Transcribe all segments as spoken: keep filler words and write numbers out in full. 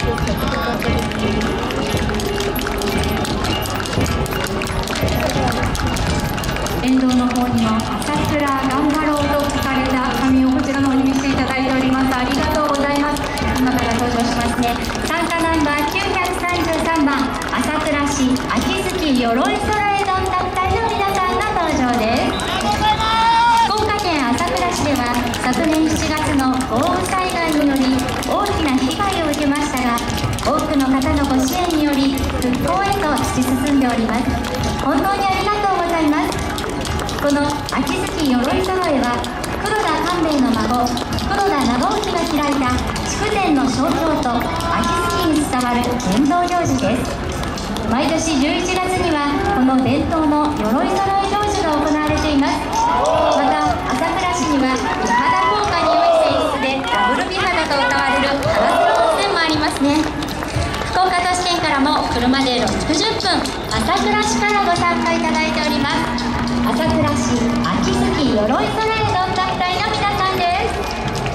沿道の方にも朝倉頑張ろうと書かれた紙をこちらの方に見せていただいております。ありがとうございます。今から登場しますね。参加ナンバーきゅうひゃくさんじゅうさんばん、朝倉市秋月鎧揃えどんたったいの皆さんが登場です。福岡県朝倉市では昨年しちがつの豪雨災害により大きな被害を受けましたが、多くの方のご支援により復興へと突き進んでおります。本当にありがとうございます。この秋月鎧揃えは黒田官兵衛の孫黒田長興が開いた筑前の象徴と秋月に伝わる伝統行事です。毎年じゅういちがつにはこの伝統の鎧揃え行事が行われています。また朝倉市には美肌効果に良い泉質でダブル美肌と謳われる川津温泉もありますね。福岡都市圏からも車でろくじゅっぷん、朝倉市からご参加いただいております。朝倉市秋月鎧揃えどんたったいの皆さんです。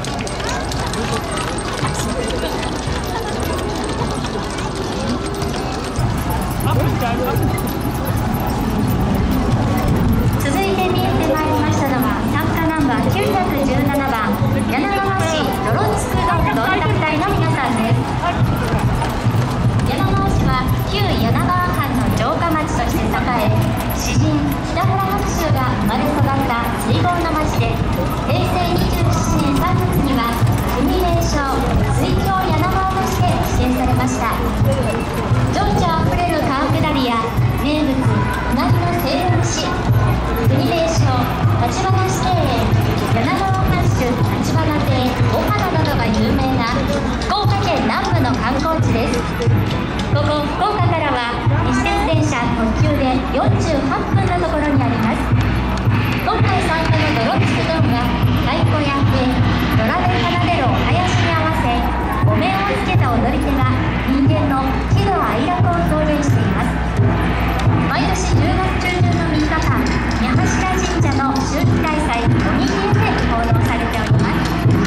続いて見えてまいりましたのは参加ナンバーきゅうひゃくじゅうななばん、柳川市泥つくどんどんたったいの皆さんです。柳川市は旧柳川藩の城下町として栄え、詩人北原白秋が生まれ育った水郷の町で、へいせいにじゅうななねんさんがつには国名勝水郷柳川として指定されました。情緒あふれる川下りや名物うなぎのせいろ蒸し、国名勝立花市庭園、柳川藩主立花亭お花などが有名な福岡県南部の観光地です。ここ福岡からは西鉄電車特急でよんじゅうはっぷんのところにあります。今回参加の泥つくどんは太鼓や笛、ドラで奏でるお囃子に合わせお面をつけた踊り手が人間の喜怒哀楽を表現しています。毎年じゅうがつちゅうじゅんのみっかかん、宮柱神社の秋季大祭おにぎりで奉納されております。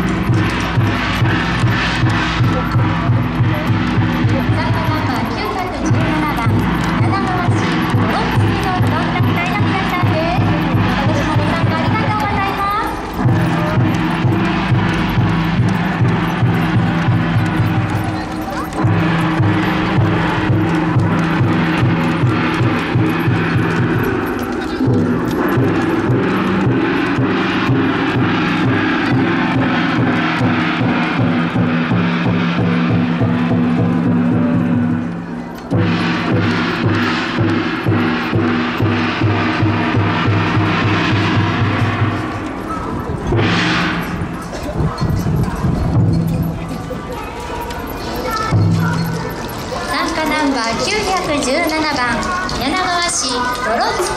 参加ナンバーきゅうひゃくじゅうななばん、柳川市泥つくどんどんたったいの皆さんです。今年もご参加ありがとうございます。参加ナンバーきゅうひゃくじゅうななばん、柳川市泥つ